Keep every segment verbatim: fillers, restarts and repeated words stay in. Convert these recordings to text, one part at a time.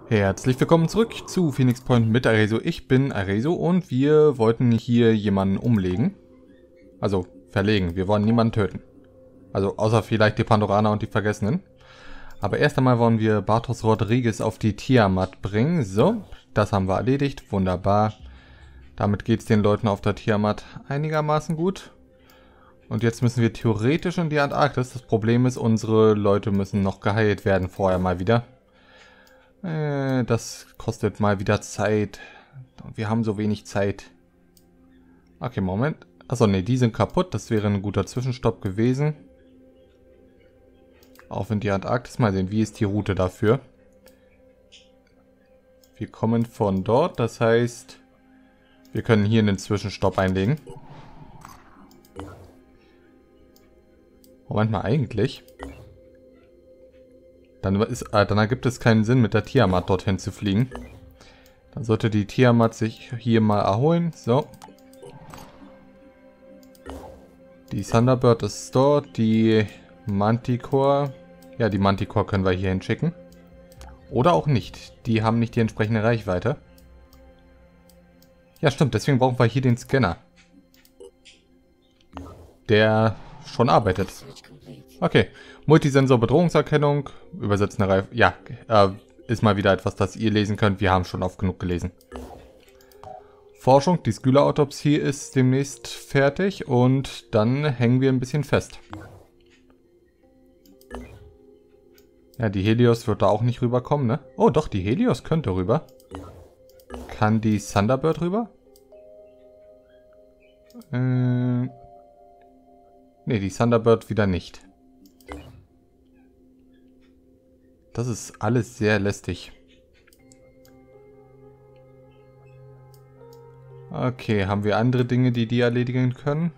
Herzlich willkommen zurück zu Phoenix Point mit Arezo. Ich bin Arezo und wir wollten hier jemanden umlegen. Also verlegen. Wir wollen niemanden töten. Also außer vielleicht die Pandoraner und die Vergessenen. Aber erst einmal wollen wir Bartos Rodriguez auf die Tiamat bringen. So, das haben wir erledigt. Wunderbar. Damit geht es den Leuten auf der Tiamat einigermaßen gut. Und jetzt müssen wir theoretisch in die Antarktis. Das Problem ist, unsere Leute müssen noch geheilt werden vorher mal wieder. Äh, das kostet mal wieder Zeit. Und wir haben so wenig Zeit. Okay, Moment. Achso, ne, die sind kaputt. Das wäre ein guter Zwischenstopp gewesen. Auf in die Antarktis. Mal sehen, wie ist die Route dafür. Wir kommen von dort. Das heißt, wir können hier einen Zwischenstopp einlegen. Moment mal, eigentlich. Dann, ist, äh, dann ergibt es keinen Sinn, mit der Tiamat dorthin zu fliegen. Dann sollte die Tiamat sich hier mal erholen. So. Die Thunderbird ist dort. Die Manticore. Ja, die Manticore können wir hier hinschicken. Oder auch nicht. Die haben nicht die entsprechende Reichweite. Ja, stimmt. Deswegen brauchen wir hier den Scanner. Der schon arbeitet. Okay. Multisensor Bedrohungserkennung. Übersetzende Reihe. Ja, äh, ist mal wieder etwas, das ihr lesen könnt. Wir haben schon oft genug gelesen. Forschung. Die Skylla-Autopsie ist demnächst fertig. Und dann hängen wir ein bisschen fest. Ja, die Helios wird da auch nicht rüberkommen, ne? Oh, doch, die Helios könnte rüber. Kann die Thunderbird rüber? Äh... Ne, die Thunderbird wieder nicht. Das ist alles sehr lästig. Okay, haben wir andere Dinge, die die erledigen können?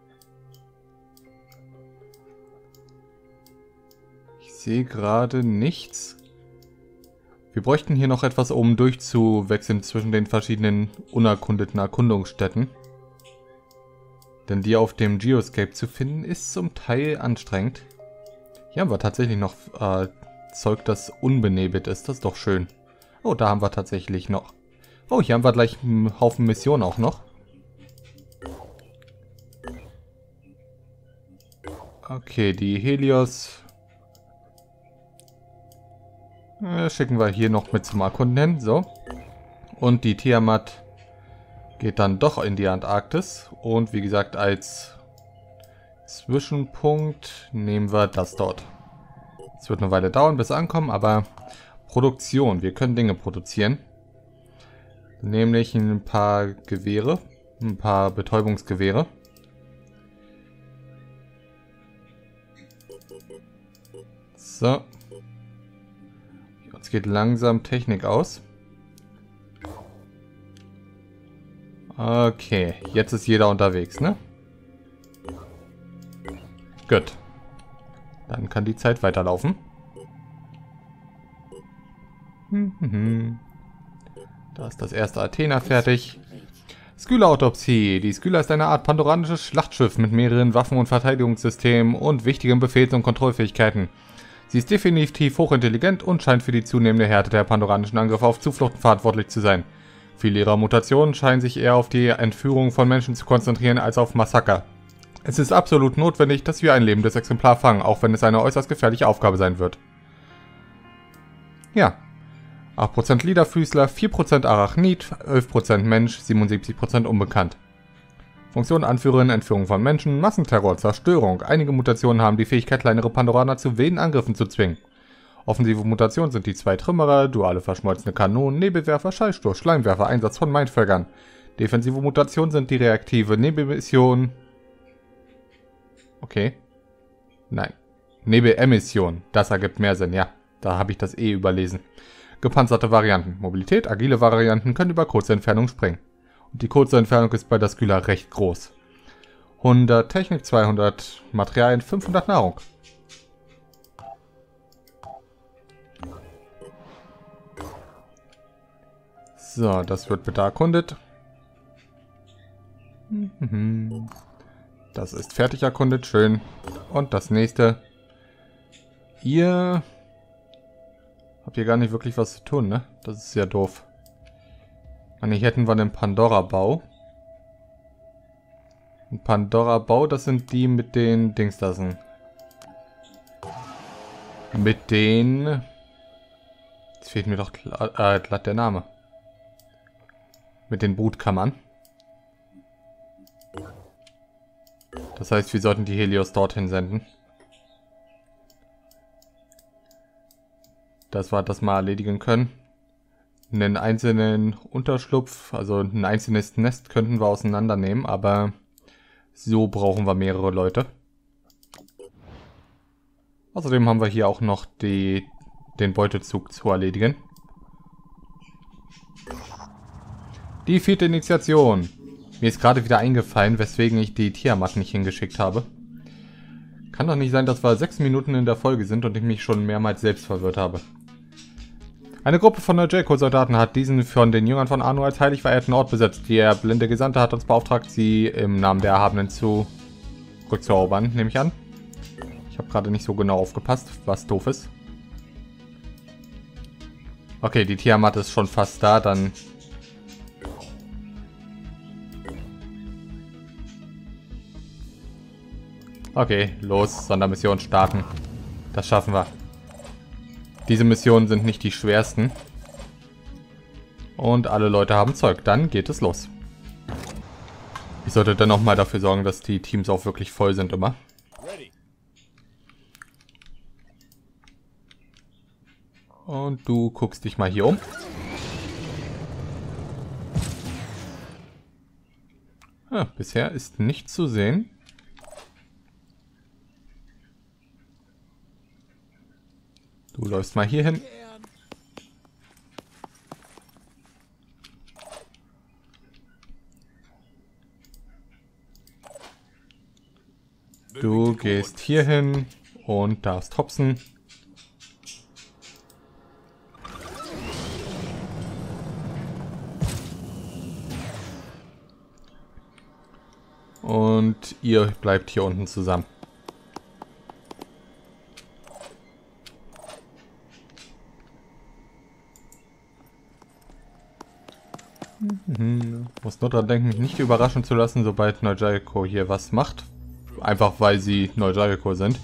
Ich sehe gerade nichts. Wir bräuchten hier noch etwas, um durchzuwechseln zwischen den verschiedenen unerkundeten Erkundungsstätten. Denn die auf dem Geoscape zu finden, ist zum Teil anstrengend. Hier haben wir tatsächlich noch äh, Zeug, das unbenebelt ist. Das ist doch schön. Oh, da haben wir tatsächlich noch. Oh, hier haben wir gleich einen Haufen Missionen auch noch. Okay, die Helios äh, schicken wir hier noch mit zum Erkunden hin. So. Und die Tiamat geht dann doch in die Antarktis. Und wie gesagt, als Zwischenpunkt nehmen wir das dort. Es wird eine Weile dauern, bis wir ankommen, aber Produktion. Wir können Dinge produzieren. Nämlich ein paar Gewehre. Ein paar Betäubungsgewehre. So. Uns geht langsam Technik aus. Okay, jetzt ist jeder unterwegs, ne? Gut. Dann kann die Zeit weiterlaufen. Da ist das erste Athena fertig. Skylla-Autopsie. Die Skylla ist eine Art pandoranisches Schlachtschiff mit mehreren Waffen- und Verteidigungssystemen und wichtigen Befehls- und Kontrollfähigkeiten. Sie ist definitiv hochintelligent und scheint für die zunehmende Härte der pandoranischen Angriffe auf Zufluchten verantwortlich zu sein. Viele ihrer Mutationen scheinen sich eher auf die Entführung von Menschen zu konzentrieren als auf Massaker. Es ist absolut notwendig, dass wir ein lebendes Exemplar fangen, auch wenn es eine äußerst gefährliche Aufgabe sein wird. Ja. acht Prozent Liederfüßler, vier Prozent Arachnid, elf Prozent Mensch, siebenundsiebzig Prozent unbekannt. Funktion Anführerin, Entführung von Menschen, Massenterror, Zerstörung. Einige Mutationen haben die Fähigkeit, kleinere Pandoraner zu wilden Angriffen zu zwingen. Offensive Mutationen sind die zwei Trümmerer, duale verschmolzene Kanonen, Nebelwerfer, Schallsturz, Schleimwerfer, Einsatz von Mindvölkern. Defensive Mutationen sind die reaktive Nebelmission. Okay. Nein. Nebelemission. Das ergibt mehr Sinn, ja. Da habe ich das eh überlesen. Gepanzerte Varianten. Mobilität, agile Varianten können über kurze Entfernung springen. Und die kurze Entfernung ist bei der Skylla recht groß. hundert Technik, zweihundert Materialien, fünfhundert Nahrung. So, das wird bitte erkundet. Das ist fertig erkundet, schön. Und das nächste. Ihr Habt ihr gar nicht wirklich was zu tun, ne? Das ist ja doof. Und hier hätten wir den Pandora-Bau. Ein Pandora-Bau, das sind die mit den Dings da sind. Mit den... Jetzt fehlt mir doch glatt, äh, glatt der Name. Mit den Brutkammern. Das heißt, wir sollten die Helios dorthin senden. Dass wir das mal erledigen können. Einen einzelnen Unterschlupf, also ein einzelnes Nest könnten wir auseinandernehmen, aber so brauchen wir mehrere Leute. Außerdem haben wir hier auch noch die, den Beutezug zu erledigen. Die vierte Initiation. Mir ist gerade wieder eingefallen, weswegen ich die Tiamat nicht hingeschickt habe. Kann doch nicht sein, dass wir sechs Minuten in der Folge sind und ich mich schon mehrmals selbst verwirrt habe. Eine Gruppe von Jericho-Soldaten hat diesen von den Jüngern von Anu als heilig verehrten Ort besetzt. Der blinde Gesandte hat uns beauftragt, sie im Namen der Erhabenen zu rückzuerobern, nehme ich an. Ich habe gerade nicht so genau aufgepasst, was doof ist. Okay, die Tiamat ist schon fast da, dann... Okay, los, Sondermission starten. Das schaffen wir. Diese Missionen sind nicht die schwersten. Und alle Leute haben Zeug. Dann geht es los. Ich sollte dann auch mal dafür sorgen, dass die Teams auch wirklich voll sind immer. Und du guckst dich mal hier um. Ah, bisher ist nichts zu sehen. Du läufst mal hier hin. Du gehst hier hin und darfst hopsen. Und ihr bleibt hier unten zusammen. Mhm. Muss nur dran denken, mich nicht überraschen zu lassen, sobald Neu Jericho hier was macht. Einfach weil sie Neu Jericho sind.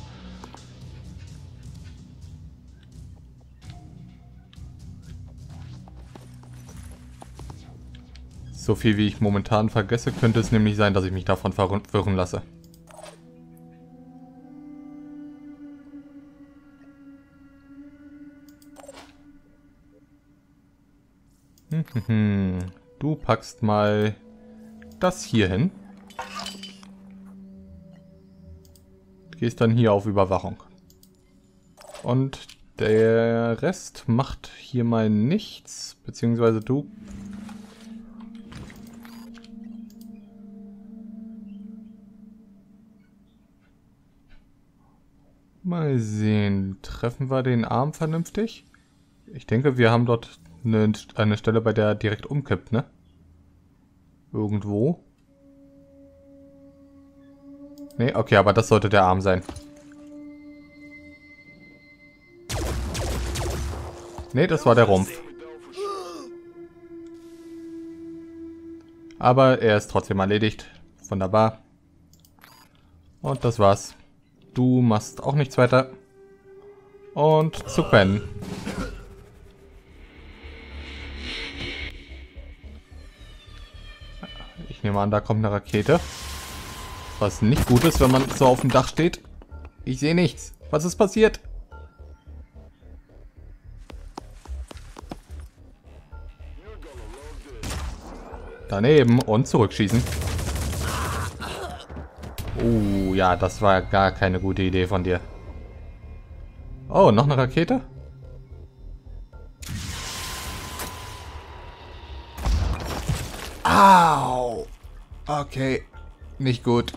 So viel wie ich momentan vergesse, könnte es nämlich sein, dass ich mich davon verwirren lasse. Du packst mal das hier hin. Gehst dann hier auf Überwachung. Und der Rest macht hier mal nichts, beziehungsweise du. Mal sehen, treffen wir den Arm vernünftig? Ich denke, wir haben dort eine, eine Stelle, bei der er direkt umkippt, ne? Irgendwo. Ne, okay, aber das sollte der Arm sein. Ne, das war der Rumpf. Aber er ist trotzdem erledigt. Wunderbar. Und das war's. Du machst auch nichts weiter. Und zu Ben. Ich nehme an, da kommt eine Rakete. Was nicht gut ist, wenn man so auf dem Dach steht. Ich sehe nichts. Was ist passiert? Daneben und zurückschießen. Oh, ja, das war gar keine gute Idee von dir. Oh, noch eine Rakete? Au! Okay, nicht gut.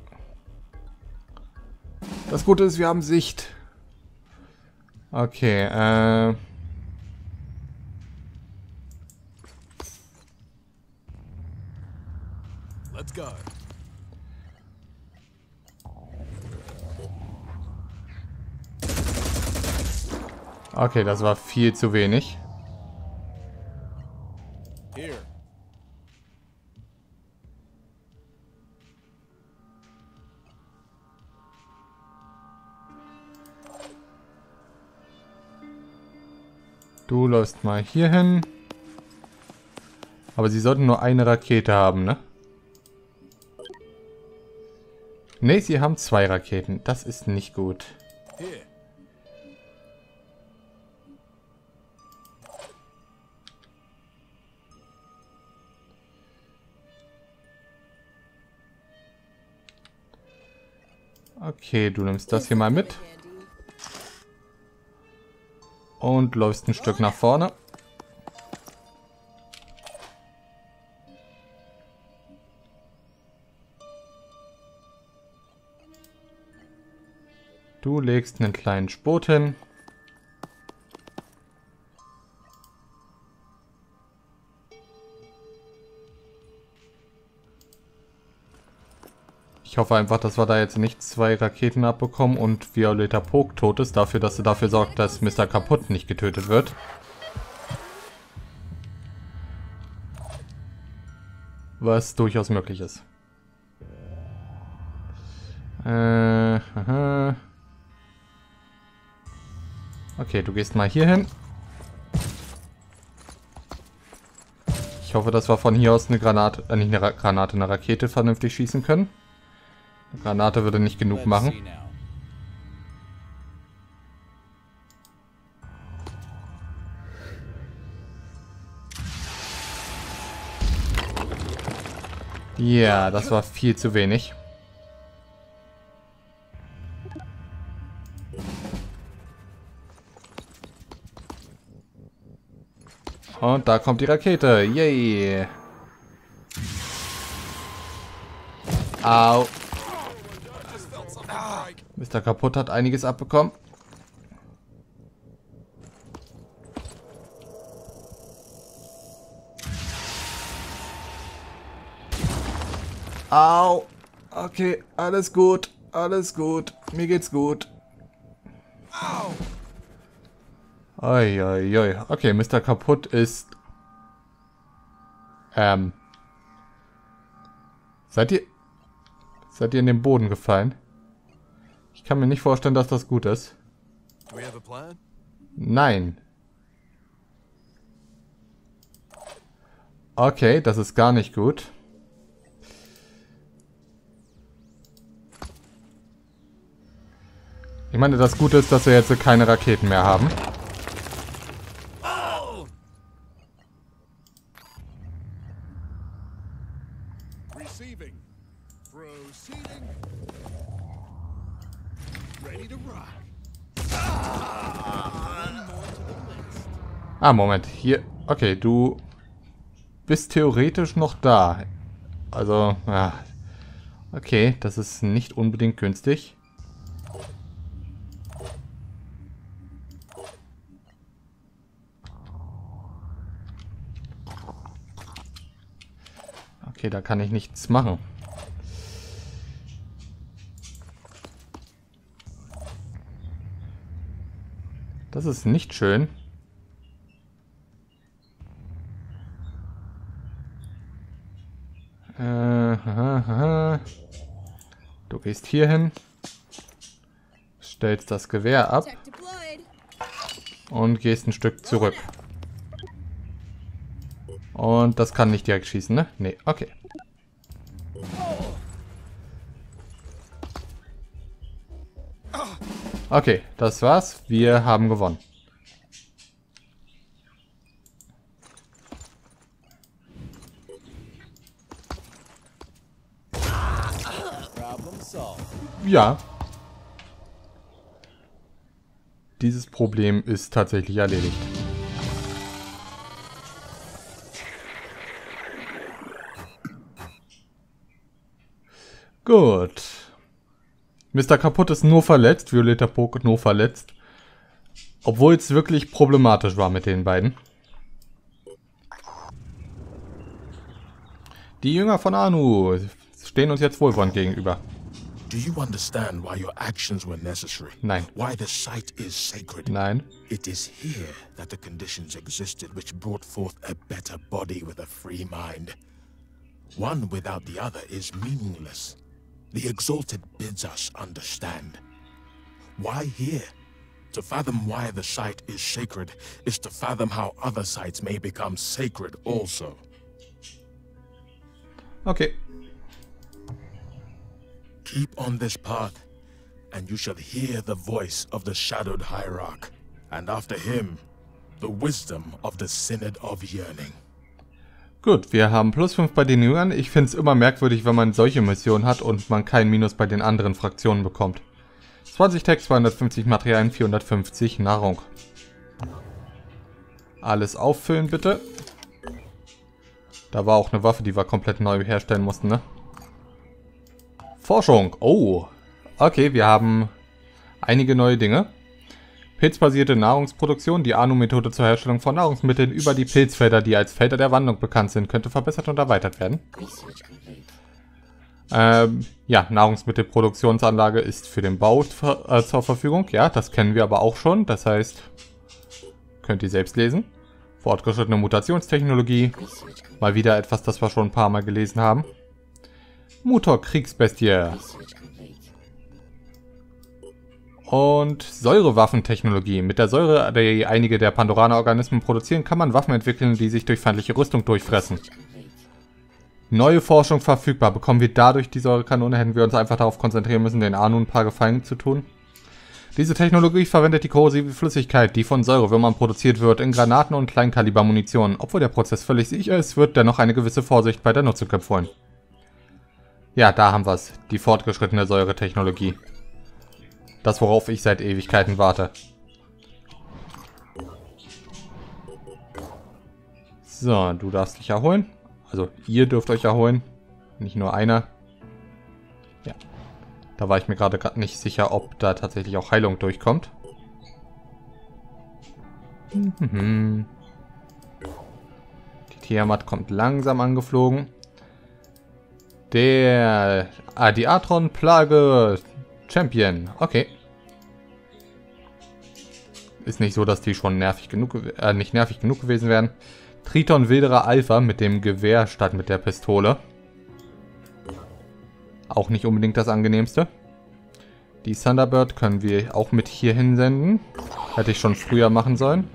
Das Gute ist, wir haben Sicht. Okay, äh... Let's go. Okay, das war viel zu wenig. Du läufst mal hier hin. Aber sie sollten nur eine Rakete haben, ne? Ne, sie haben zwei Raketen. Das ist nicht gut. Okay, du nimmst das hier mal mit. Und läufst ein Stück nach vorne. Du legst einen kleinen Spot hin. Ich hoffe einfach, dass wir da jetzt nicht zwei Raketen abbekommen und Violeta Poke tot ist, dafür, dass sie dafür sorgt, dass Mister Kaputt nicht getötet wird. Was durchaus möglich ist. Äh, aha. Okay, du gehst mal hier hin. Ich hoffe, dass wir von hier aus eine Granate, äh, nicht eine Ra Granate, eine Rakete vernünftig schießen können. Eine Granate würde nicht genug machen. Ja, das war viel zu wenig. Und da kommt die Rakete. Yay. Au. Mister Kaputt hat einiges abbekommen. Au. Okay, alles gut. Alles gut. Mir geht's gut. Oi, oi, oi. Okay, Mister Kaputt ist... Ähm... Seid ihr... Seid ihr in den Boden gefallen? Ich kann mir nicht vorstellen, dass das gut ist. Nein. Okay, das ist gar nicht gut. Ich meine, das Gute ist, dass wir jetzt keine Raketen mehr haben. Ah, Moment. Hier. Okay, du bist theoretisch noch da. Also, ja. Okay, das ist nicht unbedingt günstig. Okay, da kann ich nichts machen. Das ist nicht schön. Äh, aha, aha. Du gehst hier hin, stellst das Gewehr ab und gehst ein Stück zurück. Und das kann nicht direkt schießen, ne? Nee, okay. Okay, das war's. Wir haben gewonnen. Ja. Dieses Problem ist tatsächlich erledigt. Gut. Mister Kaputt ist nur verletzt, Violeta Poke nur verletzt. Obwohl es wirklich problematisch war mit den beiden. Die Jünger von Anu stehen uns jetzt wohlwollend gegenüber. Do you understand why your actions were necessary? Nein. Why the site is sacred? Nein. It is here that the conditions existed which brought forth a better body with a free mind. One without the other is meaningless. The Exalted bids us understand. Why here? To fathom why the site is sacred is to fathom how other sites may become sacred also. Okay. Keep on this path, and you shall hear the voice of the Shadowed Hierarch, and after him, the wisdom of the Synod of Yearning. Gut, wir haben plus fünf bei den Jüngern. Ich finde es immer merkwürdig, wenn man solche Missionen hat und man keinen Minus bei den anderen Fraktionen bekommt. zwanzig Text, zweihundertfünfzig Materialien, vierhundertfünfzig Nahrung. Alles auffüllen, bitte. Da war auch eine Waffe, die wir komplett neu herstellen mussten, ne? Forschung. Oh. Okay, wir haben einige neue Dinge. Pilzbasierte Nahrungsproduktion. Die Anu-Methode zur Herstellung von Nahrungsmitteln über die Pilzfelder, die als Felder der Wandlung bekannt sind, könnte verbessert und erweitert werden. Ähm, ja, Nahrungsmittelproduktionsanlage ist für den Bau äh, zur Verfügung. Ja, das kennen wir aber auch schon. Das heißt, könnt ihr selbst lesen. Fortgeschrittene Mutationstechnologie. Mal wieder etwas, das wir schon ein paar Mal gelesen haben. Mutor-Kriegsbestie. Und Säurewaffentechnologie. Mit der Säure, die einige der Pandoraner-Organismen produzieren, kann man Waffen entwickeln, die sich durch feindliche Rüstung durchfressen. Neue Forschung verfügbar. Bekommen wir dadurch die Säurekanone, hätten wir uns einfach darauf konzentrieren müssen, den Anu ein paar Gefallen zu tun. Diese Technologie verwendet die korrosive Flüssigkeit, die von Säurewürmern produziert wird, in Granaten und Kleinkalibermunition. Obwohl der Prozess völlig sicher ist, wird dennoch eine gewisse Vorsicht bei der Nutzung empfohlen. Ja, da haben wir es. Die fortgeschrittene Säuretechnologie. Das, worauf ich seit Ewigkeiten warte. So, du darfst dich erholen. Also, ihr dürft euch erholen. Nicht nur einer. Ja. Da war ich mir gerade nicht sicher, ob da tatsächlich auch Heilung durchkommt. Mhm. Die Tiamat kommt langsam angeflogen. Der Adiatron-Plage Champion. Okay. Ist nicht so, dass die schon nervig genug, äh, nicht nervig genug gewesen wären. Triton Wilderer Alpha mit dem Gewehr statt mit der Pistole. Auch nicht unbedingt das angenehmste. Die Thunderbird können wir auch mit hier hinsenden. Hätte ich schon früher machen sollen.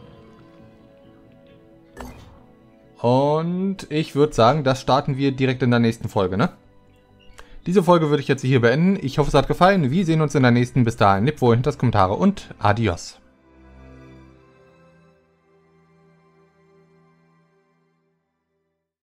Und ich würde sagen, das starten wir direkt in der nächsten Folge, ne? Diese Folge würde ich jetzt hier beenden. Ich hoffe, es hat gefallen. Wir sehen uns in der nächsten. Bis dahin, lebt wohl, hinter das Kommentare und adios.